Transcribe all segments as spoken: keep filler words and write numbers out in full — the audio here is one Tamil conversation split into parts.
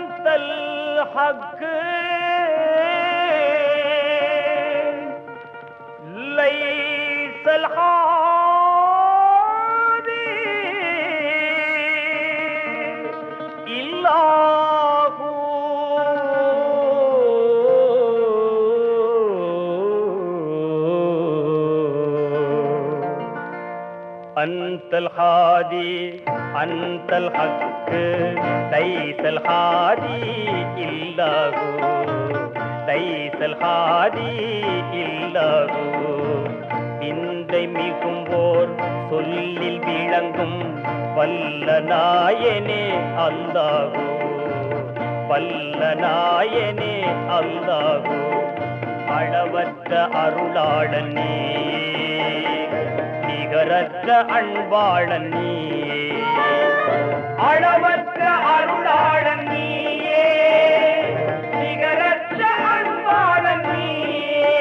أنت الحق ليس الحادي إلا هو أنت الحادي أنت الحق ليس الحادي إلا هو ليس الحادي إلا هو விந்தை மிகும்போர் சொல்லில் விளங்கும் வல்ல நாயனே அல்லாஹு வல்ல நாயனே அல்லாஹு அளவற்ற அருளாளன் நீ நிகரற்ற அன்பாளன் நீ அளவற்ற அருளாளன் நீயே நிகரற்ற அன்பாளன் நீயே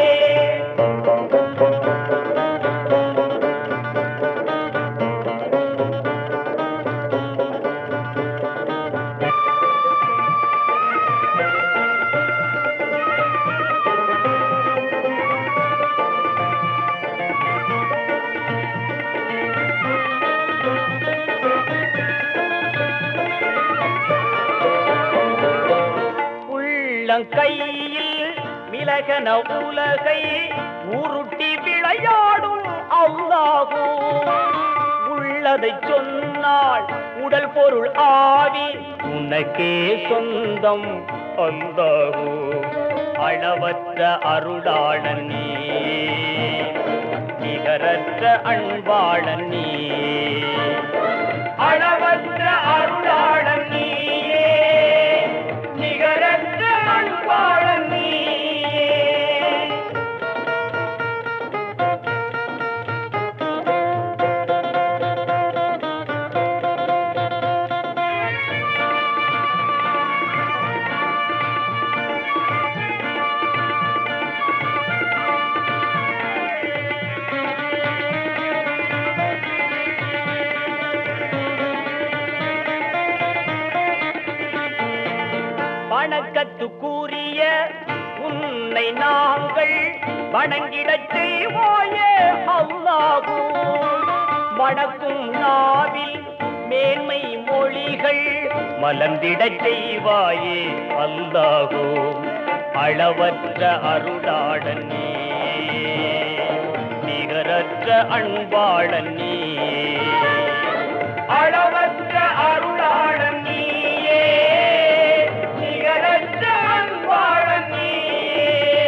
கையில் மிளகன உலகை உருட்டி விளையாடும் அல்லாஹு உள்ளதை சொன்னால் உடல் பொருள் ஆவி உனக்கே சொந்தம் அல்லாஹு அளவற்ற அருளாளன் நீ நிகரற்ற அன்பாளன் நீ அளவற்ற அருளாளன் நீயே நிகரற்ற அன்பாளன் நீயே வணக்கத்து கூறிய உன்னை நாங்கள் வணங்கிடச் செய்வோயே அல்லாஹு வணக்கும் நாவில் மேன்மை மொழிகள் மலர்ந்திடச் செய்வாயே அல்லாஹு அளவற்ற அருளாளன் நீ நிகரற்ற அன்பாளன் நீ அளவற்ற அருளாளன் நீயே நிகரற்ற அன்பாளன் நீயே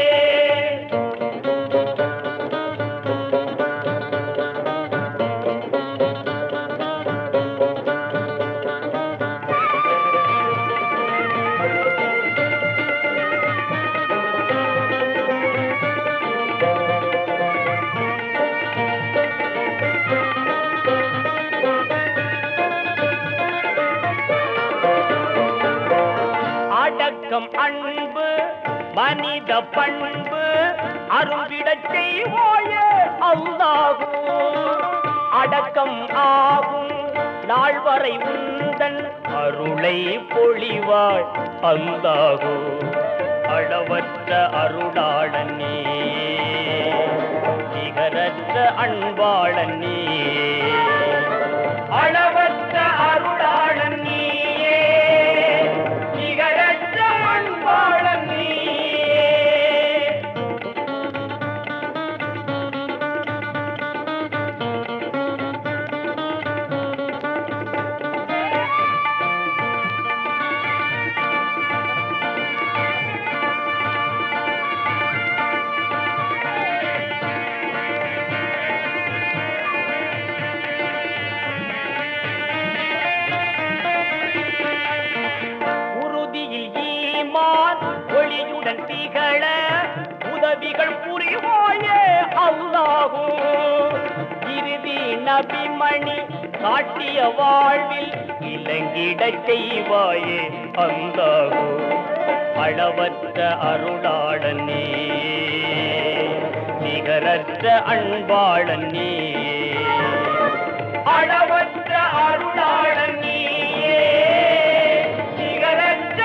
அடக்கம் அன்பு மனித பண்பு அருந்திடச் செய்வோயே அல்லாஹு அடக்கம் ஆகும் நாள் வரை உந்தன் அருளை பொழிவாய் அல்லாஹு அளவற்ற அருளாளன் நீ நிகரற்ற அன்பாளன் நீ அளவற்ற அருளாளன் நீயே நிகரற்ற அன்பாளன் நீயே ஒளியுடன் திகழ உதவிகள் புரிவாயே அல்லாஹு இறுதி நபிமணி காட்டிய வாழ்வில் இலங்கிடச் செய்வாயே அல்லாஹு அளவற்ற அருளாளன் நீ நிகரற்ற அன்பாளன் நீ அளவற்ற அருளாளன் நீயே நிகரற்ற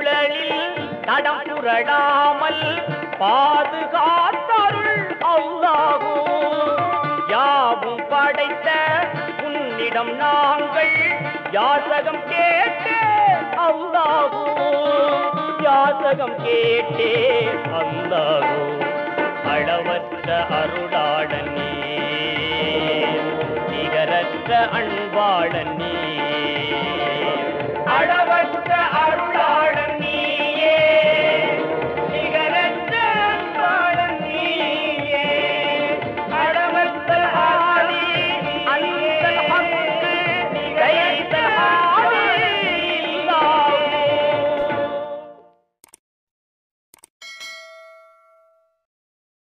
சுழலில் தடம் புரடாமல் பாதுகாத்தருள் அல்லாஹு. யாவும் படைத்த உன்னிடம் நாங்கள் யாசகம் கேட்டே அல்லாஹு, யாசகம் கேட்டே அல்லாஹு. அளவற்ற அருளாளனே, நிகரற்ற அன்பாளனே,